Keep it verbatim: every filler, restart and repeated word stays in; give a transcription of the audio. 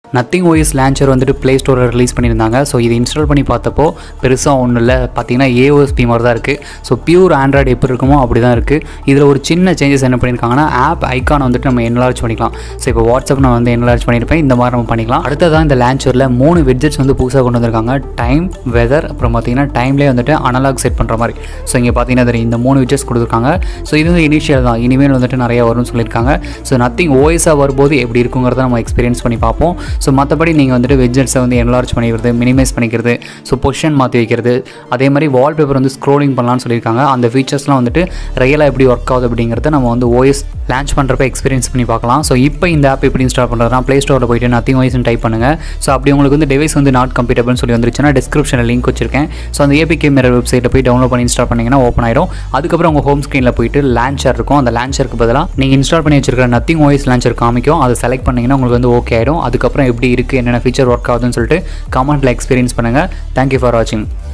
NothingOS launcher வந்துட்டு play ஸ்டோரில் release பண்ணியிருந்தாங்க. ஸோ இது இன்ஸ்டால் பண்ணி பார்த்தப்போ பெருசாக ஒன்றும் இல்லை, பார்த்தீங்கன்னா ஏஓஎஸ்பி மாதிரி தான் இருக்குது. ஸோ பியூர் ஆண்ட்ராய்டு எப்படி இருக்குமோ அப்படி தான் இருக்குது. இதில் ஒரு சின்ன சேஞ்சஸ் என்ன பண்ணியிருக்காங்கன்னா, ஆப் ஐக்கான் வந்துட்டு நம்ம என்லார்ஜ் பண்ணிக்கலாம். ஸோ இப்போ வாட்ஸ்அப் நான் வந்து என்லார்ஜ் பண்ணியிருப்பேன், இந்த மாதிரி நம்ம பண்ணிக்கலாம். அடுத்ததான் இந்த லான்ச்சரில் மூணு விட்ஜெட்ஸ் வந்து புதுசாக கொண்டு வந்திருக்காங்க. டைம், வெதர், அப்புறம் பார்த்தீங்கன்னா டைம்லேயே வந்துட்டு அனலாக் செட் பண்ணுற மாதிரி. ஸோ இங்கே பார்த்தீங்கன்னா இந்த மூணு விட்ஜெட்ஸ் கொடுத்துருக்காங்க. ஸோ இது வந்து இனிஷியல் தான், இனிமேல் வந்துட்டு நிறையா வரும்னு சொல்லியிருக்காங்க. ஸோ NothingOS வரும்போது எப்படி இருக்குங்கிறத நம்ம எக்ஸ்பீரியன்ஸ் பண்ணி பார்ப்போம். ஸோ மற்றபடி நீங்கள் வந்துட்டு விட்ஜெட்ஸை வந்து என்லார்ஜ் பண்ணிக்கிறது, மினிமைஸ் பண்ணிக்கிறது, ஸோ பொசிஷன் மாற்றி வைக்கிறது, அதே மாதிரி வால்பேப்பர் வந்து ஸ்க்ரோலிங் பண்ணலான்னு சொல்லியிருக்காங்க. அந்த ஃபீச்சர்ஸ்லாம் வந்துட்டு ரியலாக எப்படி ஒர்க் ஆகுது அப்படிங்கிறத நம்ம வந்து ஓஎஸ் லான்ச் பண்ணுறப்ப எக்ஸ்பீரியன்ஸ் பண்ணி பார்க்கலாம். ஸோ இப்போ இந்த ஆப் எப்படி இன்ஸ்டால் பண்ணுறதுனா, ப்ளே ஸ்டோரில் போய்ட்டு NothingOS டைப் பண்ணுங்கள். ஸோ அப்படி உங்களுக்கு வந்து டிவைஸ் வந்து நாட் கம்பேட்டபிள்னு சொல்லி வந்துருச்சுன்னா டிஸ்கிரிப்ஷனில் லிங்க் வச்சிருக்கேன். ஸோ அந்த ஏபிகே மிரர் வெப்சைட்டில் போய் டவுன்லோட் பண்ணி இன்ஸ்டால் பண்ணிங்கன்னா ஓப்பன் ஆயிடும். அதுக்கப்புறம் உங்கள் ஹோம் ஸ்க்ரீனில் போய்ட்டு லான்ச்சர் இருக்கும். அந்த லான்ச்சருக்கு பதிலாக நீங்கள் இன்ஸ்டால் பண்ணி வச்சிருக்கிற NothingOS லான்ச்சர் காமிக்கும். அதை செலக்ட் பண்ணிங்கன்னா உங்களுக்கு வந்து ஓகே ஆகிடும். அதுக்கப்புறம் எப்படி இருக்குது, என்னென்ன ஃபீச்சர் ஒர்க் ஆகுதுன்னு சொல்லிட்டு கமெண்ட்டில் எக்ஸ்பீரியன்ஸ் பண்ணுங்கள். தேங்க்யூ ஃபார் வாட்சிங்.